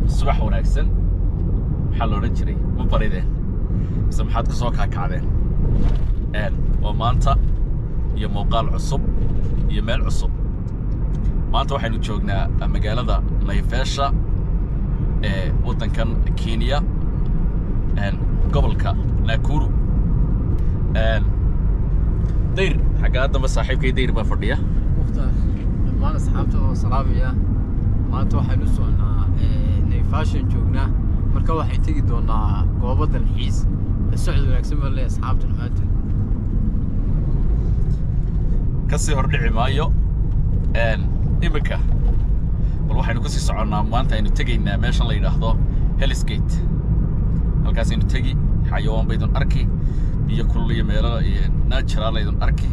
subax wanaagsan waxa la oran jiray ma barideen samxaad ka soo kaakacdeen waa maanta iyo muuqaal cusub iyo meel cusub maanta waxaynu joognaa magaalada Naivasha ee wadankan Kenya gobolka Nakuru دير حاجات ما صاحب كي دير ما فردية مختار ما أصحابته صلابية ما توحي نسونا نيفاشا جوجنا مركا waxay tagi doonaa goobo dalxiis la socod wanaagsan ma leeyahay asxaabta dhamaantood ka sii hordhici maayo imika bal waxaynu ku sii soconaa maanta aynu tagaynaa meesha la yiraahdo Hell's Gate halkaas aynu tagi xayawaan baydan arki biyo kulliye meelaha natural aydan arki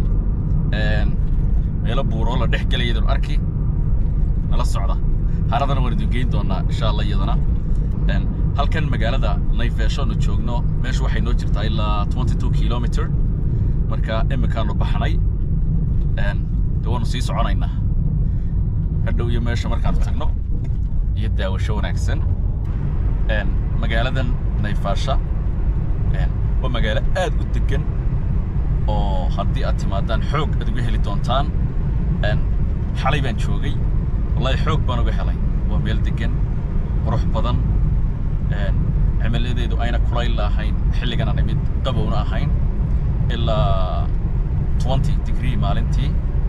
meelo buuro la dhex galay aydan arki nala socda haradana waan idin geyn doonaa insha Allah iyadana halkan magaalada Naivasha oo joogno meesha waxay noo jirtaa ilaa 22 kilometer marka imikaanu baxnay waan sii soconaynaa hadhow iyo meesha markaan tagno iyo daawasho wanaagsan magaaladan Naivasha waa magaalo aad u degan oo haddii aad timaadaan xoog aad uga heli doontaan xalay baan joogay wallahi xoog baan uga helay waa meel degan qurux badan cimiladeedu ayna kulayl lahayn xilligan aan mid qabowna ahayn ilaa 20 degree maalintii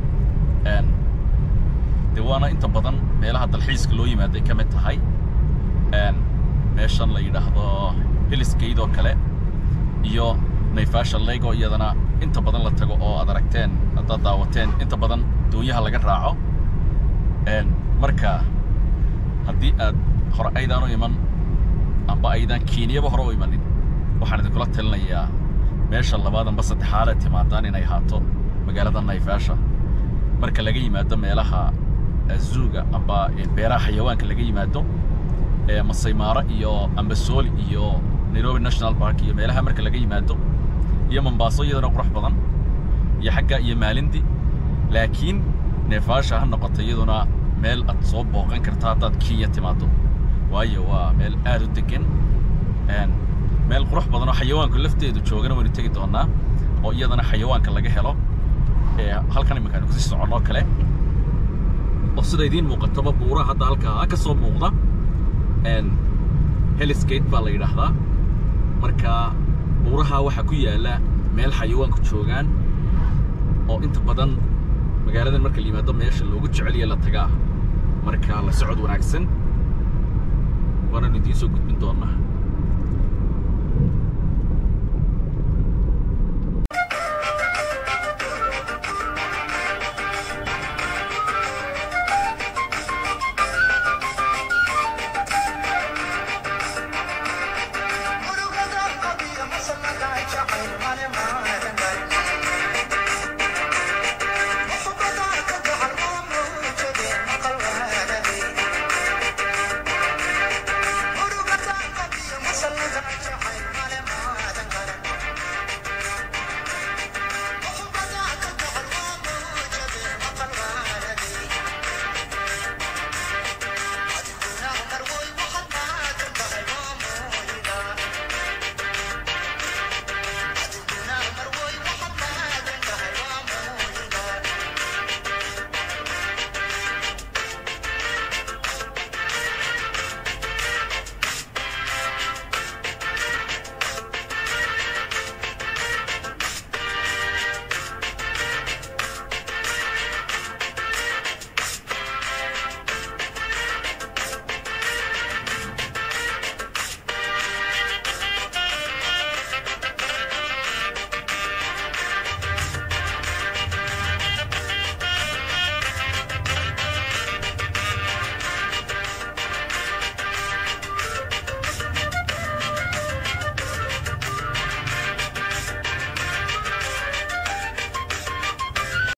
deewaana inta badan meelaha dalxiiska loo yimaado ay ka mid tahay meeshan la yiraahdo Hell's Gate oo kale iyo Naivasha Lake oo iyadana inta badan la tago oo aad aragteen dad daawateen inta badan doonyaha laga raaco marka haddii aad hor aydan u iman amba aydan Kenya hore u imanin waxaan idin kula talinayaa meesha labaad amba saddexaad ee timaadaan inay haato magaalada Naivasha marka laga yimaado meelaha zoo-ga amba beeraha xayawaanka laga yimaado Masai Mara iyo Amboseli iyo Nairobi National Park iyo meelaha marka laga yimaado iyo Mombasa iyadana qurux badan iyo xagga iyo Malindi laakiin Naivasha ha noqoto iyaduna meel aad soo booqan kartaa dad Kenya timaado waayo waa meel aad u degan meel qurux badan oo xayawaanku lafteedu joogana waynu tagi doonaa oo iyadana xayawaanka laga helo halkan imikaanu ku sii socono kale oo sida idin muuqato buuraha hadda halka ka soo muuqda Hell's Gate baa la yiraahdaa marka buuraha waxa ku yaala meel xayawaanku joogan oo inta badan magaaladan marka la yimaado meesha loogu jecel yahay la tagaa marka la socod wanaagsan waana idin soo gudbin doonaa